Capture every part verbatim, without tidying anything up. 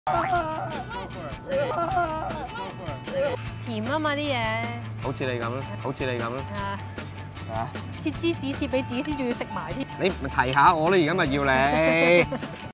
甜啊嘛啲嘢， 好似你咁啦，好似你咁啦， 啊， 係啊， 切芝士切俾自己先，仲要食埋添。 你咪提下我啦，而家咪要你。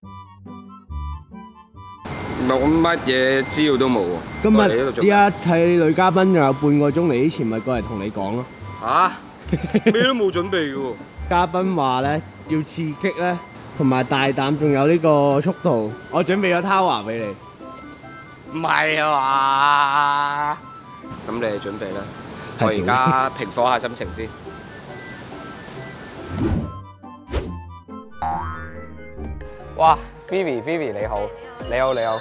冇乜嘢資料都冇喎。 今日依家睇女嘉賓仲有半個鐘嚟之前，咪過嚟同你講咯。 嚇？咩都冇準備嘅喎。 嘉賓話咧要刺激咧，同埋大膽，仲有呢個速度。我準備咗 Tower 俾你。 唔係啊嘛？咁你哋準備啦。我而家平復下心情先。哇 ，Phoebe Phoebe 你好，你好你好。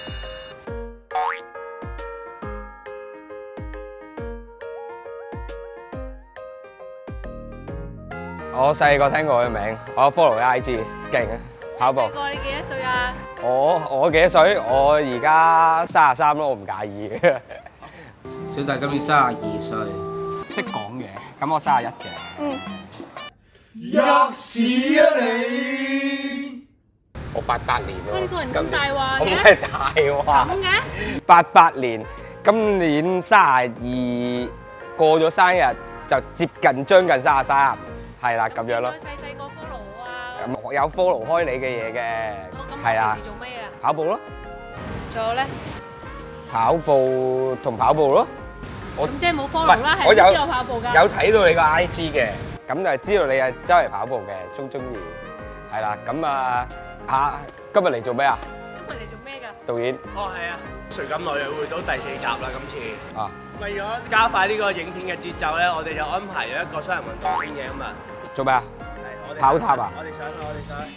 我細個聽過佢名，我 follow 佢 I G， 勁啊，跑步。細個你幾多歲啊？我我幾多歲？我而家三十三咯，我唔介意嘅。小弟今年三十二歲，識講嘢，咁我三十一嘅。嗯。吔屎啊你！我八八年喎。 你個人咁大話嘅？ 咁係大話。 咁嘅？八八年，今年三十二，過咗生日就接近將近三十三，係啦咁樣咯。細細個 follow 啊？有 follow 開你嘅嘢嘅，係啊。平時做咩啊？跑步咯。仲有咧？跑步同跑步咯。 咁即係冇 follow 啦，係知我跑步㗎。 有睇到你個 I G 嘅，咁就係知道你係周圍跑步嘅，中中意，係啦。咁啊啊，今日嚟做咩啊？今日嚟做咩㗎？導演。哦，係啊。誰敢來約會到第四集啦，今次。啊。為咗加快呢個影片嘅節奏咧，我哋就安排咗一個雙人運動片嘅咁啊。做咩啊？係我哋跑塔啊！我哋上，我哋上。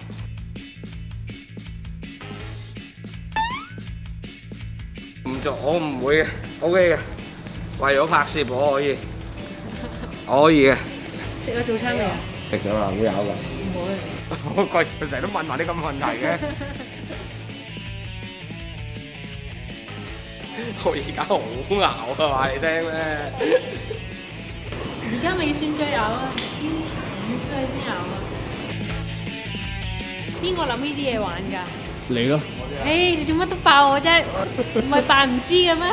唔做，我唔會嘅 ，OK 嘅。為咗拍攝，我可以，我可以嘅。 食咗早餐未啊？ 食咗啦，會有㗎。 唔會。 我貴佢成日都問埋啲咁問題嘅。我而家好咬啊！話你聽咩？ 而家未算最咬啊，五歲先咬啊。邊個諗呢啲嘢玩㗎？ 你咯。 誒，你做乜都爆我啫？唔係扮唔知嘅咩？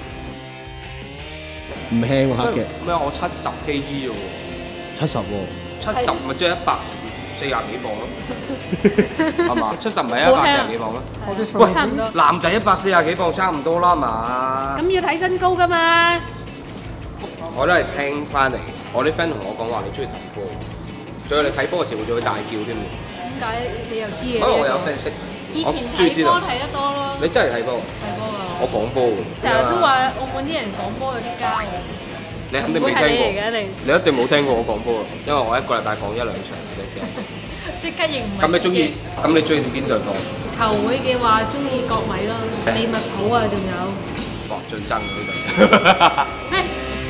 唔輕喎黑嘅。 咩？我七十 K G 啫喎。 七十喎。 七十咪即係一百四廿幾磅咯，係嘛？七十唔係一百四廿幾磅咯。喂，差唔多。男仔一百四廿幾磅差唔多啦嘛。咁要睇身高㗎嘛。我都係聽翻嚟，我啲 friend 同我講話你中意睇波，仲有你睇波嘅時候仲會大叫添。點解你又知嘅？因為我有 friend 識。以前睇波睇得多咯。你真係睇波？睇波㗎。我講波㗎。成日都話澳門啲人講波有啲膠。你肯定未聽過，你一定冇聽過我講波啊！因為我一個禮拜講一兩場嘅啫。即刻認唔係。咁你中意？咁你中意邊隊波？球會嘅話，中意國米咯，利物浦啊，仲有。哇！最憎嗰啲隊。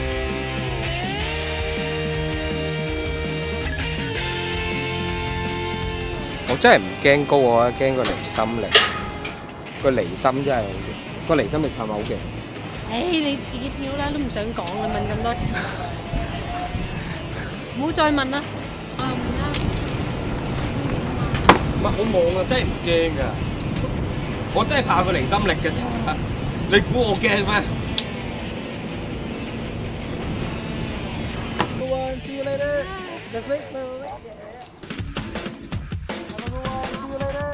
我真係唔驚高，我驚個離心力。個離心真係，個離心力係咪好勁？誒，你自己跳啦，都唔想講啦，問咁多次，唔好再問啦。啊，唔啦。唔係我望啊，真係唔驚㗎，我真係怕個離心力嘅啫。你估我驚咩？One, see you later. Just wait for a minute. See you later.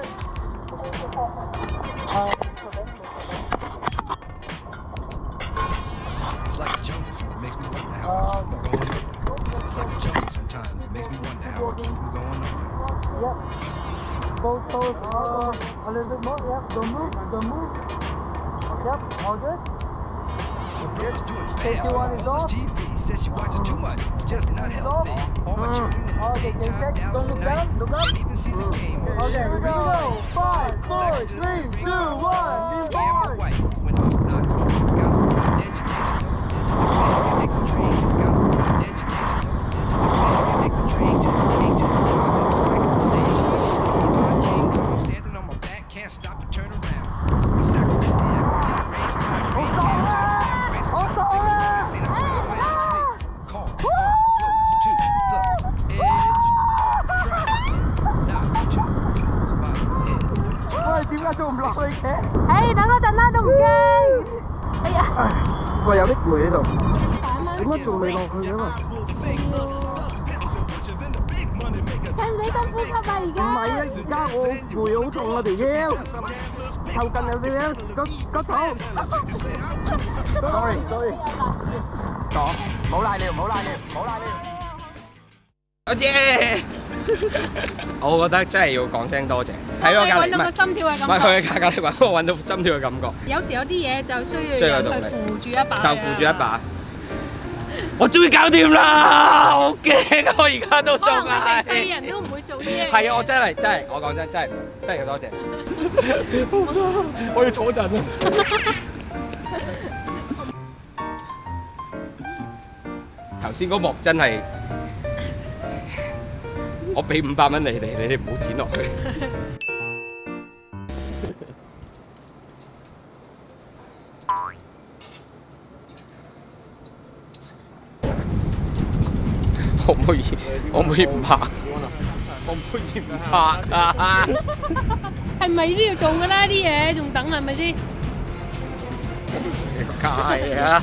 It's like a jungle, so it makes me wonder how I keep from going on. It's like a jungle sometimes, it makes me wonder how I keep from going on. Yep. Both toes uh, a little bit more. Yep. Don't move. Don't move. Yep. All good. The girl's doing bad. All this T V says she watches too much. It's just not healthy. All my children in the daytime, now it's at night. Can't even see the game. Okay, here we go. Five, four, three, two, one. Scam my wife. When I'm not got education, no take the train to got education, no take the train to train to striking the stage. I'm King Kong standing on my back, can't stop to turn around. I sacrificed the range, great cams on the race. I'm trying to think of say that's what I like to be. Call on close to the edge. Try not to lose my head. 點解做唔落去嘅？ 誒，等多陣啦，都唔驚。哎呀， 喂，有啲攰喺度。點解仲未落去嘅嘛？ 使唔使深呼吸啊？而家？ 唔係啊，而家我攰好痛啊條腰，後筋有啲咧，個個肚。Sorry sorry。講，唔好瀨尿，唔好瀨尿，唔好瀨尿。 啊耶！我覺得真係要講聲多謝，睇我隔離， 揾到個心跳嘅唔係感覺。 佢嘅隔離揾我揾到心跳嘅感覺。 有時有啲嘢就需要需要人去動力扶住一把。 就扶住一把。我終於搞掂啦！好驚啊！我而家都仲可能我成世係。 人都唔會做呢樣嘢。 係啊！我真係真係，我講真真係真係要多謝。 我要坐陣啊！ 頭先嗰幕真係，我俾五百蚊你哋，你哋唔好剪落去。可唔可以？可唔可以唔拍？可唔可以唔拍啊？ 係咪都要做㗎啦？啲嘢仲等係咪先？ 係啊！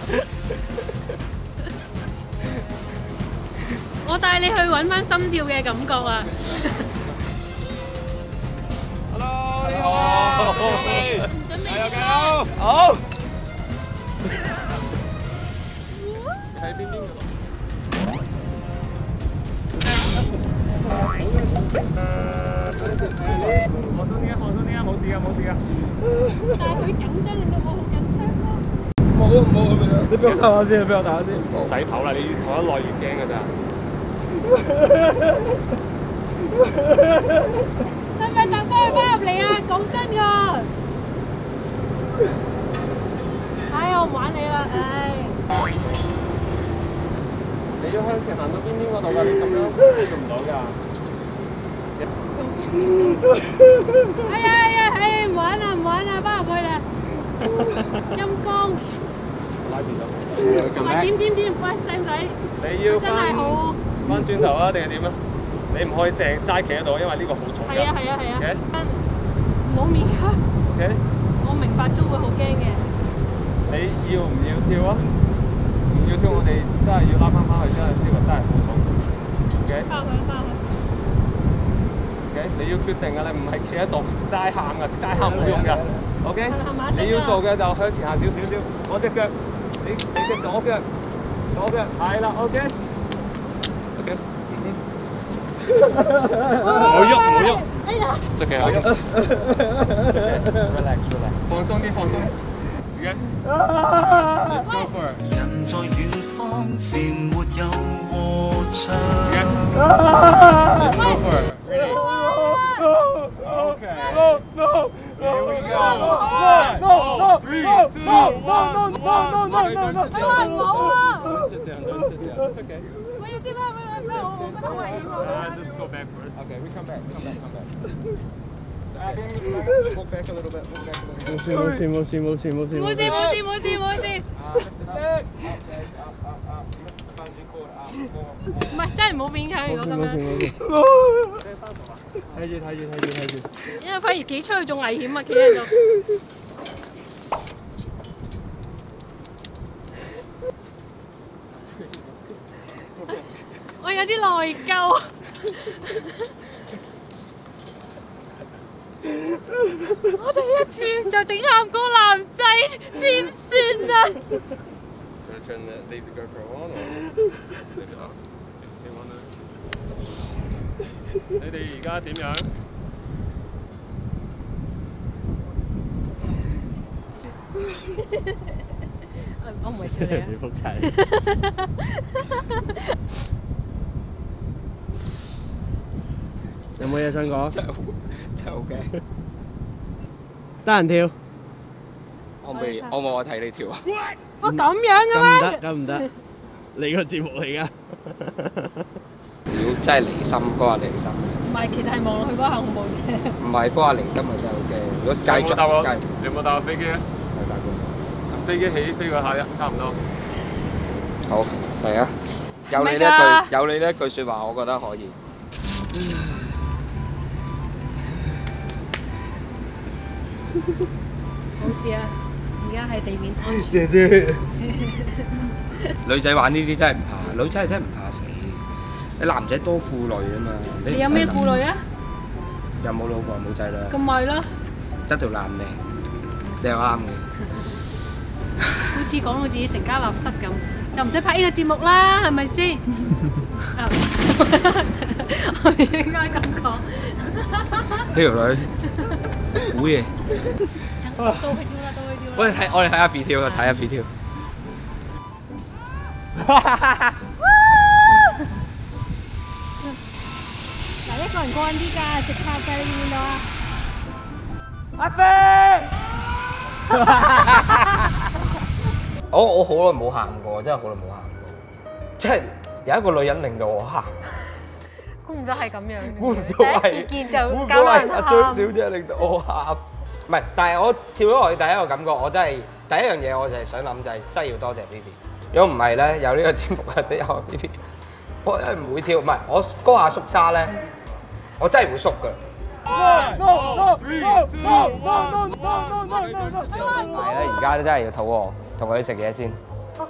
我帶你去揾翻心跳嘅感覺啊！ Hello， 你好。 準備點啊？ 好。喺邊邊嗰度？ 放鬆啲啊！放鬆啲啊！冇事㗎，冇事㗎。 但係佢緊張令到我好緊張咯。 冇冇咁樣。 你俾我唞下先，你俾我唞下先。 唔使唞啦，你越唞得耐越驚㗎咋。 使唔使等翻佢翻入嚟啊？講真㗎。唉，我唔玩你啦，唉。 你要向前行到邊邊嗰度㗎，你咁樣做唔到㗎。 哎呀哎呀，唉，唔玩啦唔玩啦，翻入去啦。陰公。 拉住咗。 喂，點點點，喂，使唔使？ 你要真係好。 翻轉頭啊，定係點啊？你唔可以淨齋企喺度，因為呢個好重㗎。 係啊係啊係啊。 OK。 唔好勉強。 OK。 我明白都會好驚嘅。 你要唔要跳啊？唔要跳，我哋真係要拉翻翻去，真係呢個真係好重。OK。 翻去翻去。 OK， 你要決定㗎，你唔係企喺度齋喊㗎，齋喊冇用㗎。OK。你要做嘅就向前行少少少，我隻腳，你你隻左腳，左腳，係啦 ，OK。OK。唔好喐，唔好喐。 哎呀！ 即係好喐。Relax relax， 放鬆啲，放鬆啲。OK。Let's go for it。 人在遠方，前沒有和唱。 Let's go for it。Ready。Okay。No no no。Here we go。No no three two one one one one。 哎呀，唔好啊！ Don't sit down. Don't sit down. It's okay. 我要知咩咩咩，我覺得危險啊！ Just go back first. Okay, we come back. Come back. Come back. Walk back a little bit. Walk back a little bit. 冇事冇事冇事冇事冇事冇事冇事冇事， Up, up, up, up. 翻轉過嚟 up more. 唔係真係唔好勉強如果咁樣， 睇住睇住睇住睇住， 因為反而企出去仲危險啊！企喺度。我有啲內疚。我第一次就整喊個男仔，點算啊？ Gonna turn the leave the GoPro on or leave it off? You wanna? 你哋而家點樣？ 我唔會笑你啊！ 你仆街！有冇嘢想講？ 真係好真係好驚。 得人跳？ 我未我冇我睇你跳啊！ 哇咁樣嘅咁唔咩？ 得，咁唔得，你個節目嚟㗎。 屌真係離心嗰下離心， 唔係，其實係望落去嗰下恐怖嘅。 唔係嗰下離心咪真係好驚。如果 sky 有冇搭過 sky 你有冇搭過飛機啊？ 係大過。 飛機起飛嗰下一差唔多。 好嚟啊！有你呢一句有你呢一句説話，我覺得可以。 冇事啊，而家係地面安全。 姐姐，女仔玩呢啲真係唔怕，女仔係真係唔怕死。你男仔多顧慮啊嘛。 你有咩顧慮啊？ 又冇老婆冇仔女。 咁咪咯。 得條爛命，你又啱嘅。 好似講到自己成家立室咁，就唔使拍呢個節目啦，係咪先？我唔應該咁講。 呢條女好嘢。 到去跳啦，到去跳啦。 我哋睇，我哋睇下 V 跳啊，睇下 V 跳。 嗱，一個人過緊啲㗎，直拍㗎，你見唔見到啊？ 阿飛！我我好耐冇喊過，真係好耐冇喊過。即係有一個女人令到我喊。 估唔到係咁樣。 估唔到係。 第一次見就估唔搞到係阿人喊。 張小姐令到我喊。唔係，但係我跳咗落去第一個感覺，我真係第一樣嘢我就係想諗就係真係要多謝 Vivi。如果唔係咧，有呢個節目或者有 Vivi，我真係唔會跳。唔係我嗰下縮沙咧，我真係會縮㗎。係啦，而家都真係要肚餓，同佢食嘢先。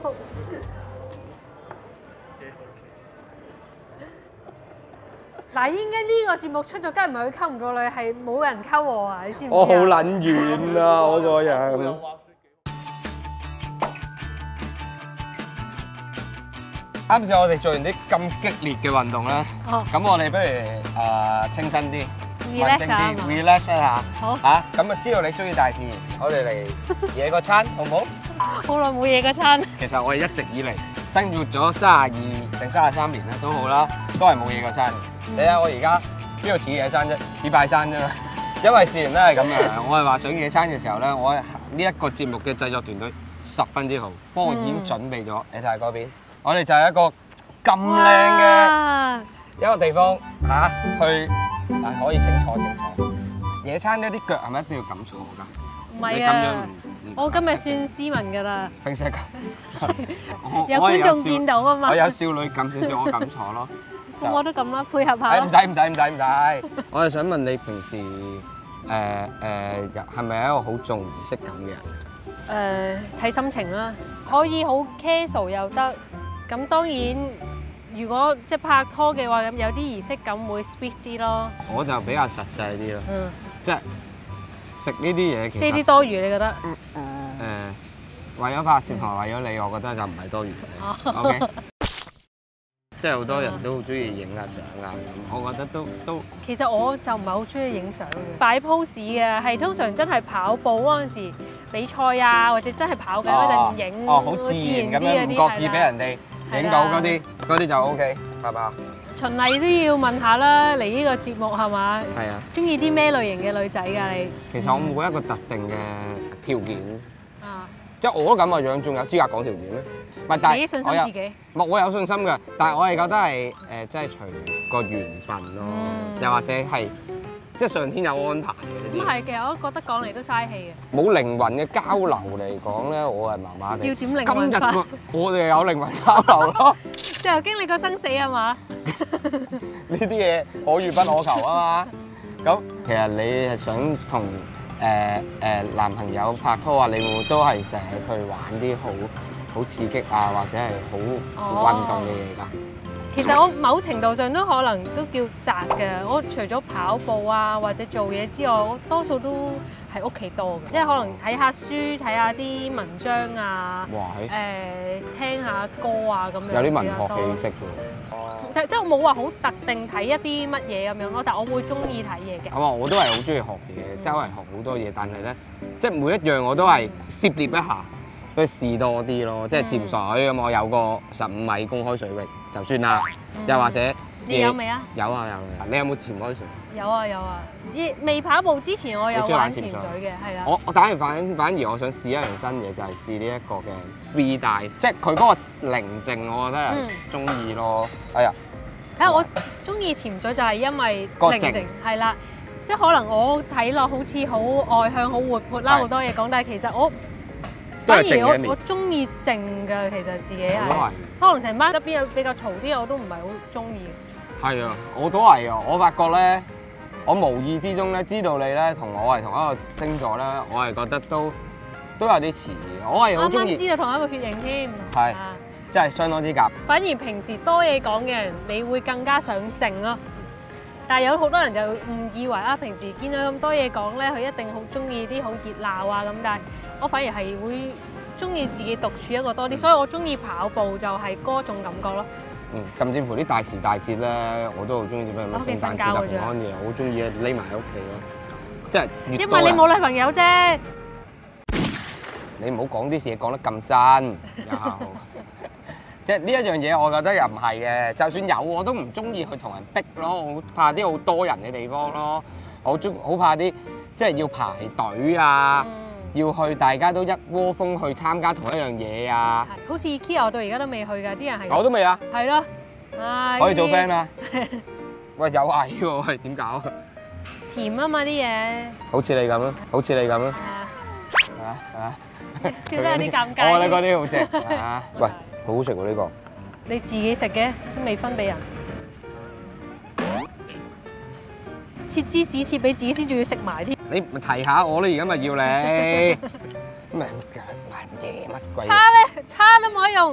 嗱，應該呢個節目出咗，梗係唔係佢溝唔到女，係冇人溝我啊！你知唔知啊？ 我好撚遠啊！我個人。啱先我哋做完啲咁激烈嘅運動咧，咁我哋不如誒清新啲。 relax 下 relax 一下， 好嚇咁啊！知道你中意大自然，我哋嚟野個餐，好唔好？ 好耐冇野個餐。 其實我哋一直以嚟生活咗三十二定三十三年咧，都好啦，都係冇野個餐。你睇下我而家邊度似野餐啫？似拜山啫嘛。因為事緣都係咁樣，我係話想野餐嘅時候咧，我呢一個節目嘅製作團隊十分之好，幫我已經準備咗。你睇下嗰邊，我哋就係一個咁靚嘅一個地方嚇去。但係可以請坐請坐。野餐呢啲腳係咪一定要咁坐㗎？ 唔係啊，我今日算斯文㗎啦。 平時係咁。 有觀眾見到啊嘛。 我有少女咁少少，我咁坐咯。 咁我都咁啦，配合下。 誒唔使唔使唔使唔使。我係想問你平時誒誒係咪一個好重儀式感嘅人？誒睇心情啦，可以好 casual 又得。咁當然。如果即係拍拖嘅話，咁有啲儀式感會 speed 啲咯。我就比較實際啲咯。嗯。即係食呢啲嘢，其實即係啲多餘，你覺得？嗯嗯。誒，為咗拍攝同埋為咗你，我覺得就唔係多餘嘅。O K。即係好多人都好中意影下相啊咁，我覺得都都。其實我就唔係好中意影相嘅，擺 pose 嘅係通常真係跑步嗰陣時比賽啊，或者真係跑緊嗰陣影。哦，好自然咁樣，唔覺意俾人哋影到嗰啲，嗰啲就 O K，係嘛？循例都要問下啦，嚟呢個節目係嘛？係啊。中意啲咩類型嘅女仔㗎你？其實我冇一個特定嘅條件。啊。即係我都咁嘅樣，仲有資格講條件咩？唔係，但係你信心自己。唔，我有信心㗎，但係我係覺得係誒，即係隨個緣分咯，又或者係即係上天有安排嘅。咁係嘅，我都覺得講嚟都嘥氣嘅。冇靈魂嘅交流嚟講咧，我係麻麻地。要點靈魂法？今日我哋有靈魂交流咯。就經歷過生死係嘛？呢啲嘢可遇不可求啊嘛。咁其實你係想同誒誒男朋友拍拖啊？你會唔會都係成日去玩啲好好刺激啊，或者係好運動嘅嘢㗎？其實我某程度上都可能都叫宅嘅。我除咗跑步啊或者做嘢之外，我多數都喺屋企多嘅，即係可能睇下書、睇下啲文章啊，誒聽下歌啊咁樣。有啲文學氣息喎。哦。即係我冇話好特定睇一啲乜嘢咁樣咯，但係我會中意睇嘢嘅。係嘛，我都係好中意學嘢，周圍學好多嘢，但係咧，即係每一樣我都係涉獵一下。去試多啲咯，即係潛水咁，我有個十五米公開水域就算啦。又或者你有未啊？有啊有啊！你有冇潛開水？有啊有啊！依未跑步之前，我有玩潛水嘅，係啦。我我反而反反而我想試一樣新嘢，就係試呢一個嘅 free dive，即係佢嗰個寧靜，我覺得係中意咯。哎呀！睇下我中意潛水就係因為寧靜，係啦，即係可能我睇落好似好外向、好活潑啦，好多嘢講，但係其實我反而我我中意靜㗎，其實自己係，可能成班側邊有比較嘈啲，我都唔係好中意。係啊，我都係啊，我發覺咧， 我無意之中咧知道你咧同我係同一個星座咧，我係覺得都都有啲似。我係好中意。 啱啱知道同一個血型添。 係，真係相當之夾。 反而平時多嘢講嘅人，你會更加想靜咯。但係有好多人就誤以為啊，平時見到咁多嘢講咧，佢一定好中意啲好熱鬧啊咁。但係我反而係會中意自己獨處一個多啲，所以我中意跑步就係嗰種感覺咯。 嗯，甚至乎啲大時大節咧，我都好中意點樣咩聖誕節啊、平安夜，好中意匿埋喺屋企咯。即係因為你冇女朋友啫。 你唔好講啲嘢講得咁真，即係呢一樣嘢，我覺得又唔係嘅。就算有，我都唔中意去同人逼咯，我怕啲好多人嘅地方咯。我中好怕啲即係要排隊啊。嗯要去大家都一窩蜂去參加同一樣嘢啊！ 好似 IKEA 我到而家都未去㗎，啲人係我都未啊！ 係咯，唉， 可以做 friend 啦！喂，有矮喎，喂，點搞？ 甜啊嘛啲嘢， 好似你咁咯，好似你咁咯， 係啊係啊， 笑得有啲尷尬。 我覺得嗰啲好正啊！喂，好好食喎呢個。 你自己食嘅都未分俾人。切芝士切俾自己先，仲要食埋添。 你咪提下我咧，而家咪要你。咩嘅？玩嘢乜鬼？ 叉咧，叉都冇得用。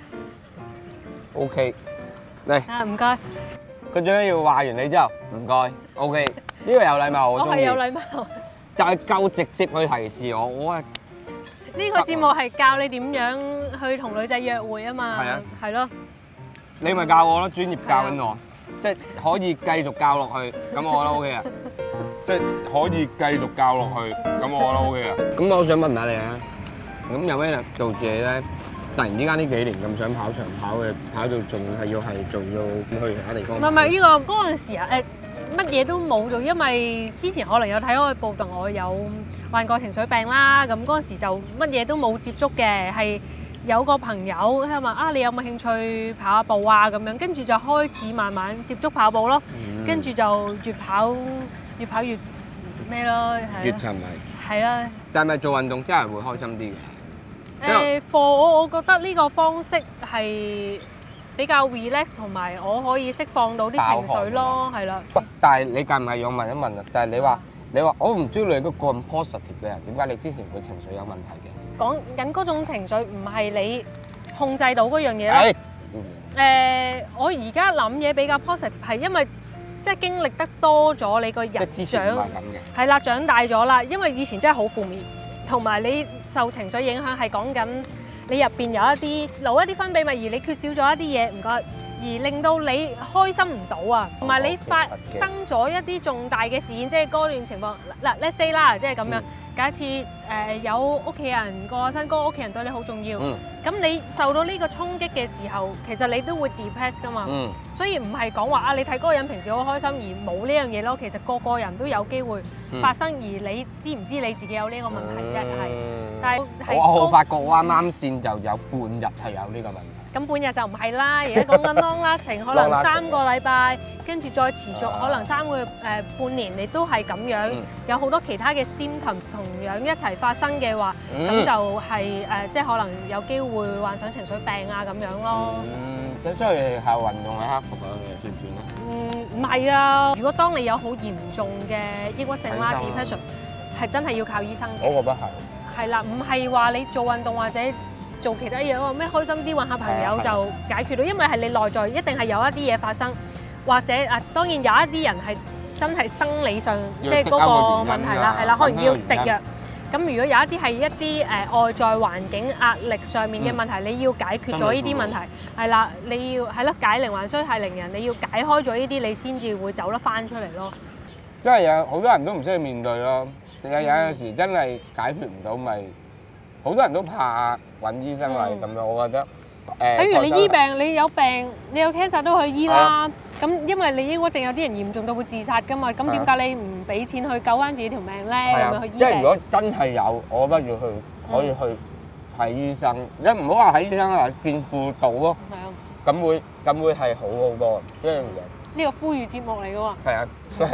O K， 嚟。 啊，唔該。 佢最緊要話完你之後，唔該。O K， 呢個有禮貌，我中意。 我係有禮貌。 就係夠直接去提示我，我係。 呢個節目係教你點樣去同女仔約會啊嘛。係啊。係咯。 你咪教我咯，專業教緊我。即係可以繼續教落去，咁我覺得 O K 啊！即係可以繼續教落去，咁我覺得 O K 啊！咁我想問下你啊，咁有咩導致你咧？突然之間呢幾年咁想跑長跑嘅，跑到仲係要係做到去其他地方？ 唔係唔係，呢個嗰陣時啊，誒乜嘢都冇做，因為之前可能有睇開報道，我有患過情緒病啦，咁嗰陣時就乜嘢都冇接觸嘅，係。有個朋友佢問啊，你有冇興趣跑下步啊？咁樣跟住就開始慢慢接觸跑步咯，跟住就越跑越跑越咩咯， 越沉迷。 係啦。 但係咪做運動真係會開心啲嘅？ 誒，我我覺得呢個方式係比較 relax，同埋我可以釋放到啲情緒咯，係啦。 喂，但係你介唔介意我問一問啊？但係你話你話我唔知你係個咁 positive 嘅人，點解你之前會情緒有問題嘅？ 講緊嗰種情緒唔係你控制到嗰樣嘢咯。誒，我而家諗嘢比較 positive 係因為即係經歷得多咗，你個人長係啦，長大咗啦。因為以前真係好負面，同埋你受情緒影響係講緊你入邊有一啲留一啲分泌物，而你缺少咗一啲嘢，唔該，而令到你開心唔到啊。同埋你發生咗一啲重大嘅事件，即係嗰段情況嗱 ，let's say 啦，即係咁樣。假設誒有屋企人過身，嗰個屋企人對你好重要，咁、嗯、你受到呢個衝擊嘅時候，其實你都會 depress 噶嘛。嗯、所以唔係講話啊，你睇嗰個人平時好開心而冇呢樣嘢咯。其實個個人都有機會發生，嗯、而你知唔知你自己有呢個問題啫？係、嗯，但係我我發覺我啱啱先就有半日係有呢個問題。 咁半日就唔係啦，而家講緊 long lasting， 可能三個禮拜，跟住再持續，可能三個月誒、呃、半年，你都係咁樣，嗯、有好多其他嘅 symptoms 同樣一齊發生嘅話，咁、嗯、就係、是、誒、呃，即係可能有機會患上情緒病啊咁樣咯。嗯， 咁所以係運動去克服嗰樣嘢算唔算咧？ 嗯，唔係啊，如果當你有好嚴重嘅抑鬱症啦 depression， 係真係要靠醫生嘅。 我覺得係。係啦，唔係話你做運動或者做其他嘢喎，咩開心啲揾下朋友就解決到，因為係你內在一定係有一啲嘢發生，或者啊當然有一啲人係真係生理上即係嗰個問題啦，係啦，可能要食藥。咁如果有一啲係一啲誒外在環境壓力上面嘅問題，你要解決咗呢啲問題，係啦，你要係咯解鈴還須繫鈴人，你要解開咗呢啲，你先至會走得翻出嚟咯。 即係有好多人都唔識去面對咯，有有陣時真係解決唔到咪。好多人都怕揾醫生嚟咁樣，我覺得誒。 等於你醫病，你有病，你有 cancer 都去醫啦。咁因為你抑鬱症有啲人嚴重到會自殺㗎嘛，咁點解你唔俾錢去救翻自己條命咧？咁樣去醫病。 因為如果真係有，我覺得要去可以去睇醫生，一唔好話睇醫生啊，見輔導咯。係啊。咁會咁會係好好多呢樣嘢。 呢個呼籲節目嚟㗎喎。係啊。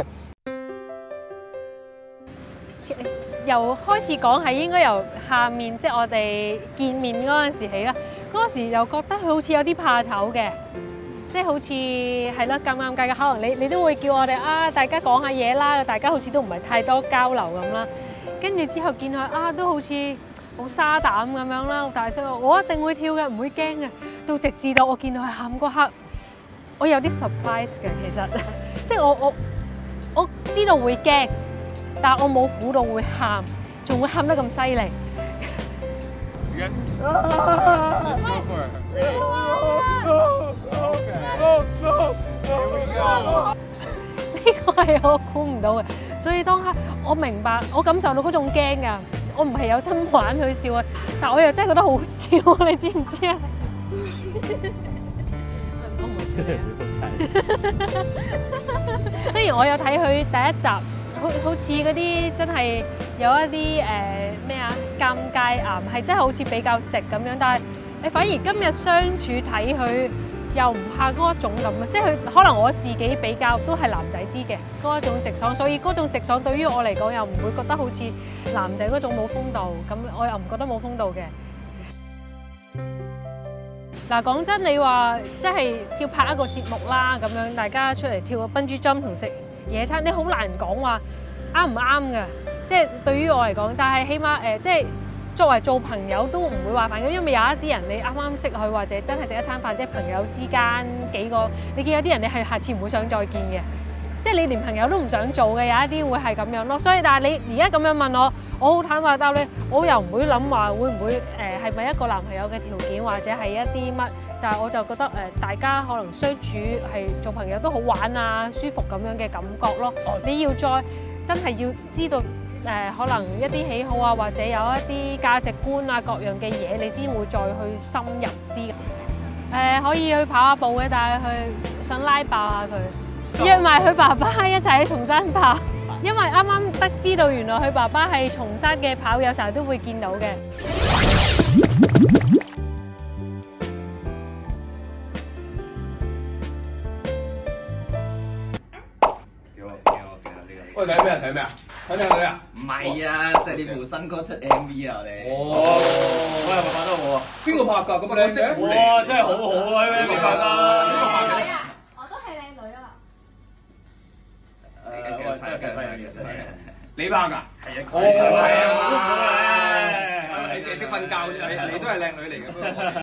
由開始講係應該由下面，即係我哋見面嗰陣時起啦。嗰陣時又覺得佢好似有啲怕醜嘅， 即係好似係咯，尷尷尬嘅，可能你你都會叫我哋啊，大家講下嘢啦，大家好似都唔係太多交流咁啦。跟住之後見佢啊，都好似好沙膽咁樣啦，好大聲話我一定會跳嘅，唔會驚嘅。到直至到我見到佢喊嗰刻，我有啲 surprise 嘅，其實即係我我我知道會驚，但係我冇估到會喊，仲會喊得咁犀利。呢個係我估唔到嘅，所以當刻我明白，我感受到嗰種驚㗎。我唔係有心玩佢笑啊，但我又真係覺得好笑啊！你知唔知啊？雖然我有睇佢第一集，好好似嗰啲真係有一啲誒咩啊尷尬癌，係真係好似比較直咁樣，但係你反而今日相處睇佢。又唔怕嗰一種咁啊，即係佢可能我自己比較都係男仔啲嘅嗰一種直爽，所以嗰種直爽對於我嚟講又唔會覺得好似男仔嗰種冇風度，咁我又唔覺得冇風度嘅。嗱，講真，你話即係跳拍一個節目啦，咁樣大家出嚟跳個笨豬跳同食野餐，你好難講話啱唔啱㗎，即係對於我嚟講，但係起碼誒即係。作為做朋友都唔會話煩咁，因為有一啲人你啱啱識佢，或者真係食一餐飯，即係朋友之間幾個，你見有啲人你係下次唔會想再見嘅，即係你連朋友都唔想做嘅，有一啲會係咁樣咯。所以但係你而家咁樣問我，我好坦白答你，我又唔會諗話會唔會誒係咪一個男朋友嘅條件，或者係一啲乜，就係我就覺得誒大家可能相處係做朋友都好玩啊，舒服咁樣嘅感覺咯。你要再真係要知道。誒、呃、可能一啲喜好啊，或者有一啲價值觀啊，各樣嘅嘢，你先會再去深入啲。誒、呃、可以去跑下步嘅，但係佢想拉爆下佢，約埋佢爸爸一齊去松山跑。因為啱啱得知到原來佢爸爸係松山嘅跑友，成日都會見到嘅。 喂，睇咩啊？睇咩啊？睇靚女啊？ 唔係啊，石你部新歌出 M V 啊，我哋。 哦，我又拍得好啊！邊個拍㗎？咁靚嘅？哇，真係好好啊！邊個拍㗎？邊個拍㗎？ 我都係靚女啊！ 誒，喂，真係真係你拍㗎？係啊， 哦，係啊， 你淨係識瞓覺啫，你你都係靚女嚟嘅。